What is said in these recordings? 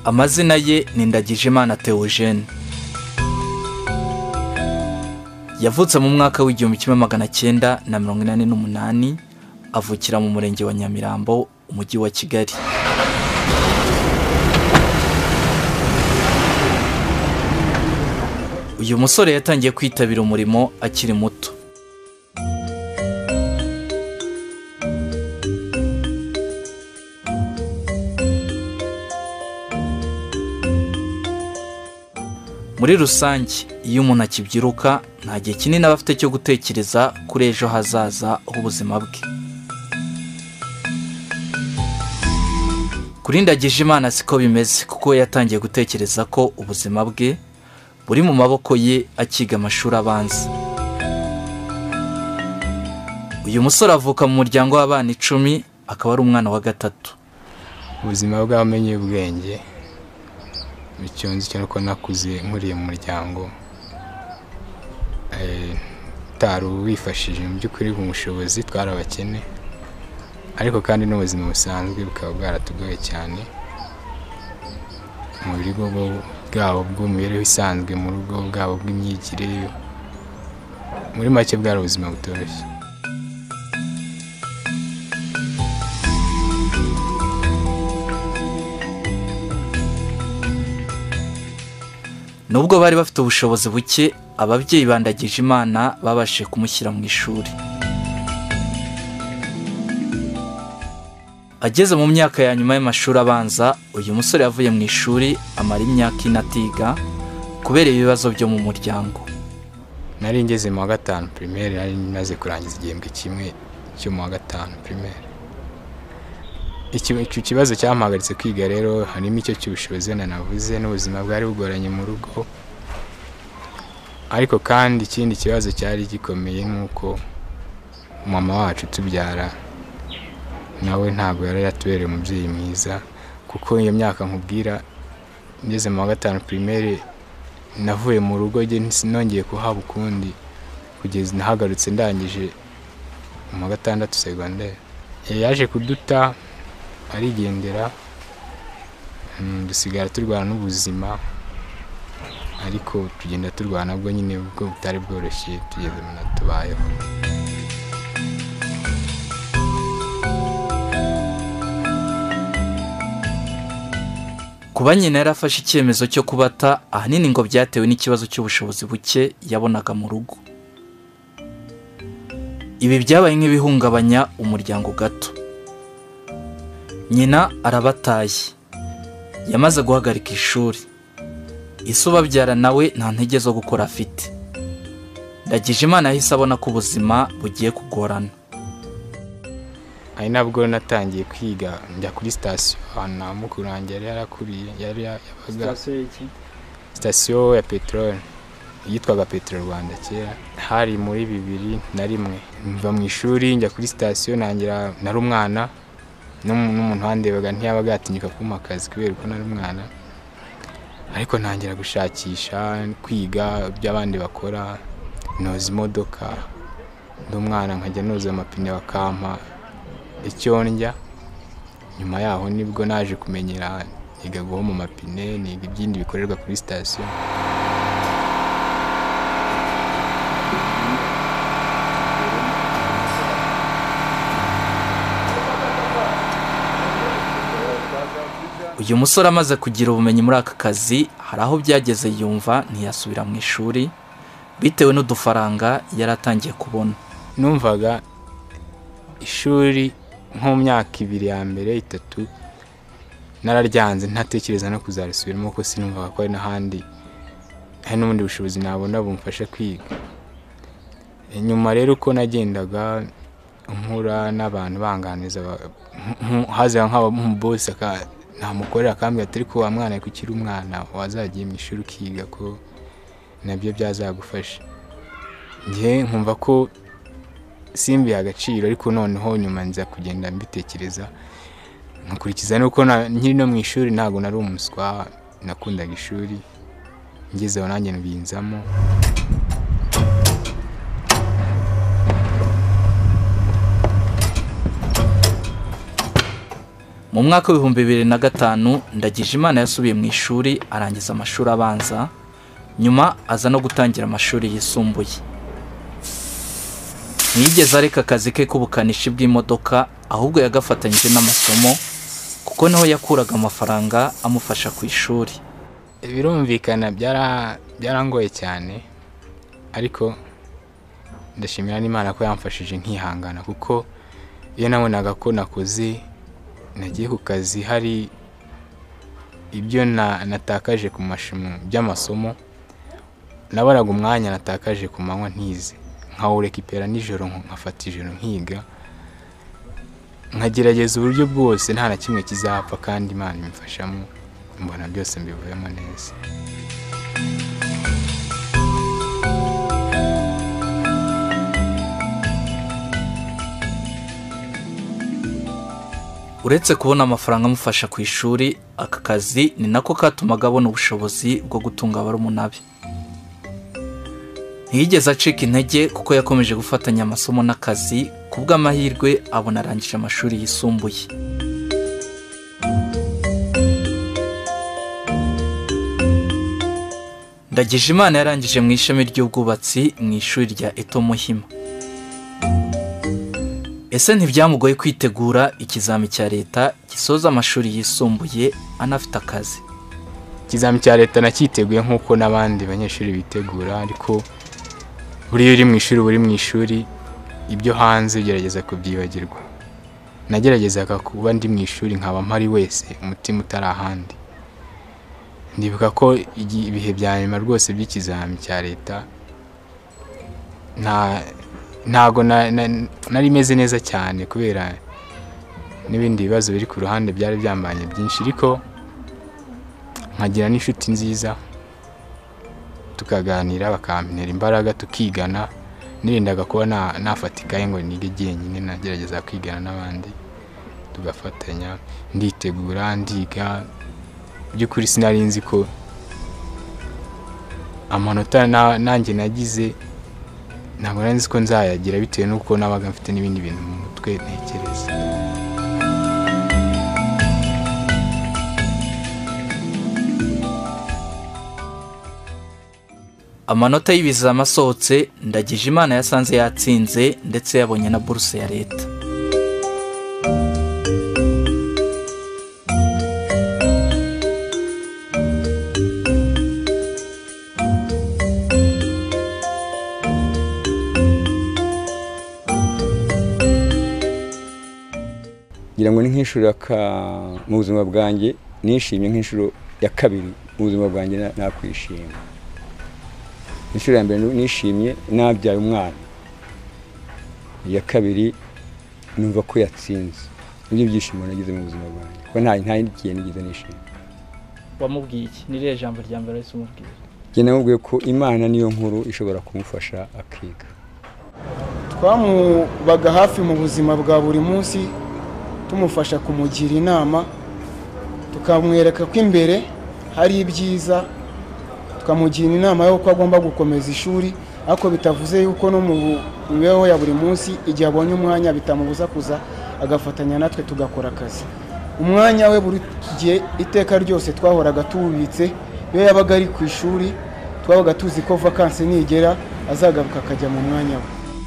Amazina ye ni Ndagijimana Theogene. Yavutse mu mwaka w'1988, avukira mu murenge wa Nyamirambo, umujyi wa Kigali. Uyu musore yatangiye kwitabira umurimo akiri muto. Muri rusange, iyo umuntu akibyiruka nta gihe kinini aba afite cyo gutekereza kuri ejo hazaza h'ubuzima bwe. Kuri Ndagijimana siko bimeze, kuko yatangiye gutekereza ko ubuzima bwe buri mu maboko ye akiga amashuri abanza. Uyu musore avuka mu muryango w'abana 10, akaba ari umwana wa gatatu. Ubuzima bw'amenye ubwenge bicyonze cyane ko nakuze nkuriye mu muryango taru wifashije mu by'ukuri umushobozi twarabakene, ariko kandi n'ubuzima busanzwe bukaba bwaratugoye cyane mu bigo bwabo bw'imibereho isanzwe, mu rugo bwabo bw'imyigire, muri make bwari ubuzima butoroshye. Nubwo bari bafite ubushobozi buke, ababyeyi ba Ndagijimana babashije kumushyira mu ishuri. Ageze mu myaka ya nyuma y'amashuri abanza, uyu musore yavuye mu ishuri amara imyaka 4 atiga kubera ibibazo byo mu muryango. Nari ngeze mu wa 5 primaire, nari maze kurangiza igihembwe kimwe cyo mu wa 5 primaire. Icyo kibazo cyampagaritse kwiga rero harimo icyo cy'ubushobozi navuze, n'ubuzima bwari bugoranye mu rugo. Ariko kandi ikindi kibazo cyari gikomeye nuko mama wacu tubyara nawe ntabwo yari yatubereye umubyeyi mwiza, kuko iyo myaka nkubwira ngeze mu wa 5 primaire navuye mu rugo nongeye kuhaba ukundi kugeza nahagarutse ndangije mu wa 6 secondaire. Yaje kuduta arigendera, dusigara turwana n'ubuzima, ariko tugenda turwana bwo nyine ubwo butari bworoshye tugeze mu natubayeho. Kuba nyina yarafashe icyemezo cyo kubata, ahanini ngo byatewe n'ikibazo cy'ubushobozi buke yabonaga mu rugo. Ibi byabaye nk'ibihungabanya umuryango gato. Nyina arabataye, yamaze guhagarika ishuri. Ise ubabyara nawe nta ntege zo gukora afite. Ndagijimana yahise abona ko ubuzima bugiye kugorana. Ari nabwo natangiye kwiga, njya kuri station ahantu mukuru wanjye yari yarakuriye, yari yabaga station ya petrol yitwaga Petrol Rwanda kera. Hari muri 2001 mva mu ishuri njya kuri station, nangira nari umwana n'umuntu wandebaga ntiyabaga yatinyuka kumpa akazi kubera ko nari umwana, ariko ntangira gushakisha kwiga by'abandi bakora, noza imodoka n'umwana nkajya noza amapine bakampa icyo ndya. Nyuma yaho nibwo naje kumenyera niga guho mu mapine, niga ibyindi bikorerwa kuri station. Uyu musore amaze kugira ubumenyi muri aka kazi, hari aho byageze yumva ntiyasubira mu ishuri bitewe n'udufaranga yaratangiye kubona. Numvaga ishuri nko mu myaka 2 ya mbere 3 nararyanze, ntatekereza no kuzarisubiramo, kuko sinumvaga ko ari n'ahandi hari n'ubundi bushobozi nabona bumfasha kwiga. Nyuma rero uko nagendaga nkura n'abantu banganiza, haza nk'aba mu boss namukorera akambwira ati ariko wa mwana kukiri umwana wazagiye mu ishuri ukiga ko nabyo byazagufasha. Ngiye nkumva ko simbi agaciro, ariko noneho nyuma nza kugenda mbitekereza nkakurikiza nuko nkiri no mu ishuri ntago nari umuswa, nakundaga ishuri, ngezeho nanjye nbinzamo. mu mwaka w'ibihumbi 2005 Ndagijimana yasubiye mu ishuri arangiza amashuri abanza, nyuma aza no gutangira amashuri yisumbuye. Ntiyigeze areka akazi ke k'ubukanishi bw'imodoka, ahubwo yagafatanyije n'amasomo kuko niho yakuraga amafaranga amufasha ku ishuri. Birumvikana byarangoye cyane, ariko ndashimira n'Imana ko yamfashije nkihangana, kuko iyo nabonaga ko nakoze nagiye ku kazi hari ibyo natakaje ku mashimo by'amasomo, nabonaga umwanya natakaje ku manywa ntize nkawurekipera nijoro, nkafata ijoro nkiga, nkagerageza uburyo bwose nta na kimwe kizapfa, kandi Imana imfashamo, mbona byose mbivuyemo neza. Uretse kubona amafaranga amufasha ku ishuri, aka kazi ni nako katumaga abona ubushobozi bwo gutunga barumuna be. Ntiyigeze acika intege kuko yakomeje gufatanya amasomo n'akazi, kubw'amahirwe abona arangije amashuri yisumbuye. Ndagijimana yarangije mu ishami ry'ubwubatsi mu ishuri rya Eto Muhima. Ese ntibyamugoye kwitegura ikizami cya leta gisoza amashuri yisumbuye anafite akazi? Ikizami cya leta nakiteguye nk'uko n'abandi banyeshuri bitegura, ariko buriya uri mu ishuri ibyo hanze ugerageza kubyibagirwa. Nageragezaga kuba ndi mu ishuri nkaba mpari wese, umutima utari ahandi. Ndibuka ko ibihe bya nyuma rwose by'ikizami cya leta ntago nari meze neza cyane, kubera n'ibindi bibazo biri ku ruhande byari byambanye byinshi, ariko nkagira n'inshuti nziza tukaganira bakampera imbaraga tukigana. Nirindaga kuba nafatikaye ngo nige jyenyine, nagerageza kwigana n'abandi tugafatanya, nditegura ndiga. By'ukuri sinari nzi ko amanota nanjye nagize ntabwo nari nzi ko nzayagira, bitewe n'uko nabaga mfite n'ibindi bintu mu mutwe ntekereza. Amanota y'ibizami asohotse, Ndagijimana yasanze yatsinze ndetse yabonye na buruse ya leta. ngira ngo ni nk'inshuro mu buzima bwanjye nishimye, nk'inshuro ya kabiri mu buzima bwanjye nakwishima. Inshuro ya mbere nishimye nabyaye umwana, iya kabiri numva ko yatsinze. Ibyo byishimo nagize mu buzima bwanjye, ko nta kintu nigize nishimye. Wamubwiye iki? Ni irihe jambo rya mbere wese umubwira? Njye namubwiye ko Imana niyo nkuru ishobora kumufasha akiga. Twamubaga hafi mu buzima bwa buri munsi, tumufasha kumugira inama, tukamwereka ko imbere hari ibyiza, tukamugira inama y'uko agomba gukomeza ishuri, ariko bitavuze yuko no mu mibereho ya buri munsi igihe abonye umwanya bitamubuza kuza agafatanya natwe tugakora akazi. Umwanya we buri gihe iteka ryose twahoraga tuwubitse. Iyo yabaga ari ku ishuri twabaga tuzi ko vacances nigera azagaruka akajya mu mwanya we.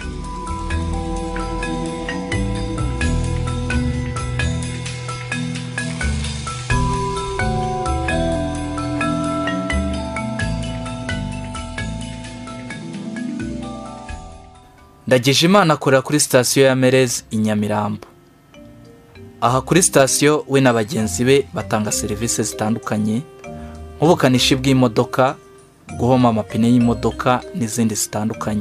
Ndagijimana akorera kuri sitasiyo ya Merez i Nyamirambo. Aha kuri sitasiyo we na bagenzi be batanga serivisi zitandukanye nk'ubukanishi bw'imodoka, guhoma amapine y'imodoka n'izindi zitandukanye.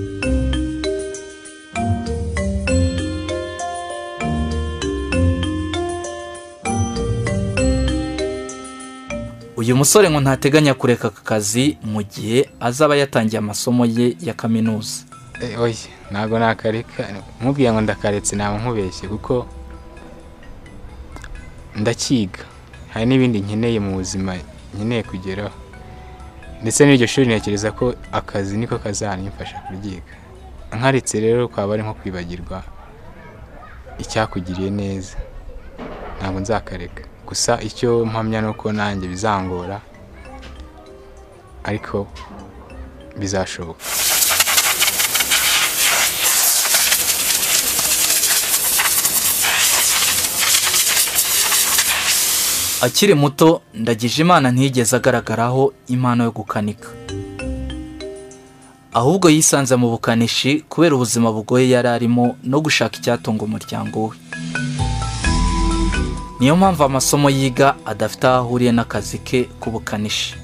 Uyu musore ngo ntateganya kureka aka kazi mu gihe azaba yatangiye amasomo ye ya kaminuza. Oya, ntago nakareka. Mubwiye ngo ndakaretse naba nkubeshye, kuko ndakiga. Hari n'ibindi nkeneye mu buzima nkeneye kugeraho, ndetse n'iryo shuri ntekereza ko akazi niko kazanimfasha kuryiga. Nkaretse rero kwaba ari nko kwibagirwa icyakugiriye neza. ntabwo nzakareka. Gusa icyo mpamya ni uko nanjye bizangora ariko bizashoboka. Akiri muto Ndagijimana ntiyigeze agaragaraho impano yo gukanika, ahubwo yisanze mu bukanishi kubera ubuzima bugoye yari arimo no gushaka icyatunga umuryango we. Niyo mpamvu amasomo yiga adafite aho ahuriye n'akazi ke k'ubukanishi.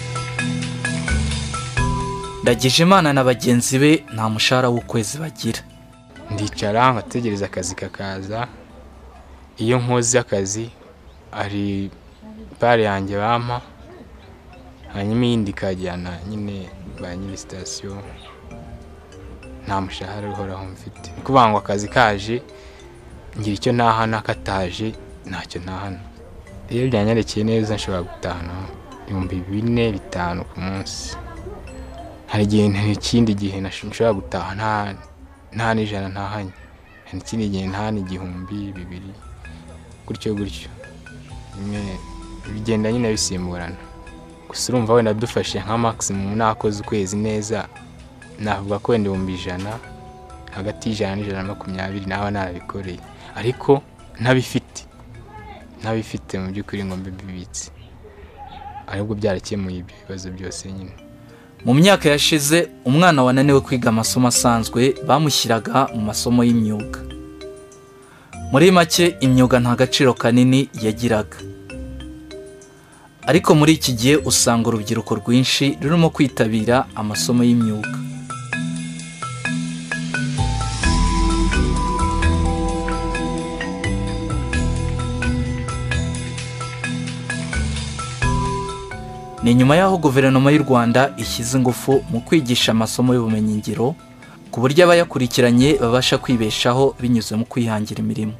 Ndagijimana na bagenzi be nta mushahara w'ukwezi bagira. Ndicara ngategereza akazi kakaza. Iyo nkoze akazi ari pare yanjye bampa, hanyuma iyindi ikajyana nyine ba nyiri sitasiyo. Nta mushahara uhoraho mfite. Ni ukuvuga ngo akazi kaje ngira icyo nahana, kataje ntacyo nahana. Iyo byanyerekeye neza nshobora gutahana 4,000-5,000 ku munsi. Hari igihe ikindi gihe nashobora gutaha nta n'ijana ntahanye. Hari ikindi gihe ntahana 1,000-2,000 gutyo gutyo. Bigenda nyine bisimburana. Gusa urumva wenda dufashe nka maximum nakoze ukwezi neza, navuga ko wenda 100,000 hagati y'100-120 naba narabikoreye, ariko ntabifite mu by'ukuri ngo mbibitse. Ahubwo byarakemuye ibyo bibazo byose nyine. Mu myaka yashize umwana wananiwe kwiga amasomo asanzwe bamushyiraga mu masomo y'imyuga. Muri make imyuga nta gaciro kanini yagiraga, ariko muri iki gihe usanga urubyiruko rwinshi rurimo kwitabira amasomo y'imyuga. Ni nyuma y'aho guverinoma y'u Rwanda ishyize ingufu mu kwigisha amasomo y'ubumenyingiro ku buryo abayakurikiranye babasha kwibeshaho binyuze mu kwihangira imirimo.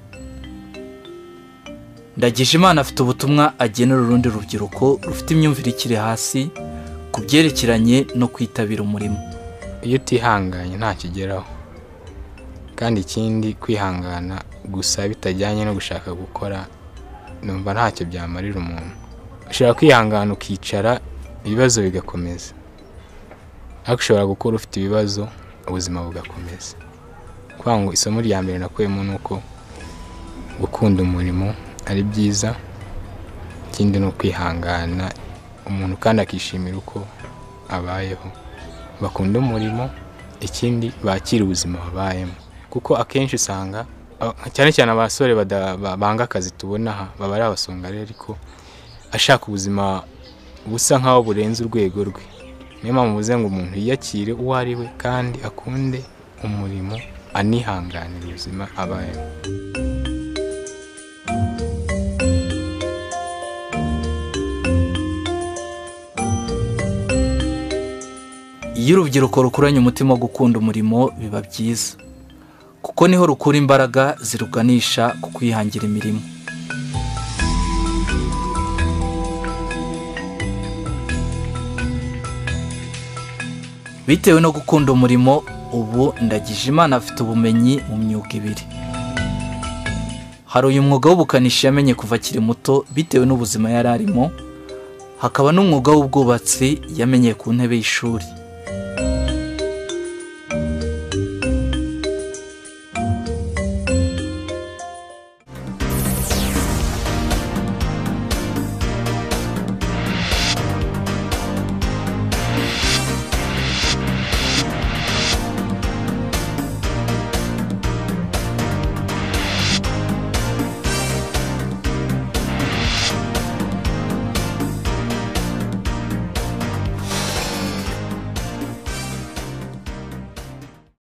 Ndagijimana afite ubutumwa agenera urundi rubyiruko rufite imyumvire ikiri hasi ku byerekeranye no kwitabira umurimo. Iyo utihanganye nta kigeraho, kandi ikindi kwihangana gusa bitajyanye no gushaka gukora numva ntacyo byamarira umuntu. Ushobora kwihangana ukicara ibibazo bigakomeza, ariko ushobora gukora ufite ibibazo ubuzima bugakomeza. Kuvuga ngo isomo rya mbere nakuyemo ni uko gukunda umurimo ari byiza, ikindi no kwihangana umuntu kandi akishimira uko abayeho, bakunda umurimo, ikindi bakira ubuzima babayemo. Kuko akenshi usanga cyane cyane abasore banga akazi tubona aha baba ari abasongarere, ariko ashaka ubuzima busa nkaho burenze urwego rwe. Niyo mpamvu mvuze ngo umuntu yiyakire uwo ari we kandi akunde umurimo, anihanganira ubuzima abayemo. Iyo urubyiruko rukuranye umutima wo gukunda umurimo biba byiza, kuko niho rukura imbaraga ziruganisha ku kwihangira imirimo. Bitewe no gukunda umurimo, ubu Ndagijimana afite ubumenyi mu myuga 2. Hari uyu mwuga w'ubukanishi yamenye kuva akiri muto bitewe n'ubuzima yari arimo, hakaba n'umwuga w'ubwubatsi yamenye ku ntebe y'ishuri.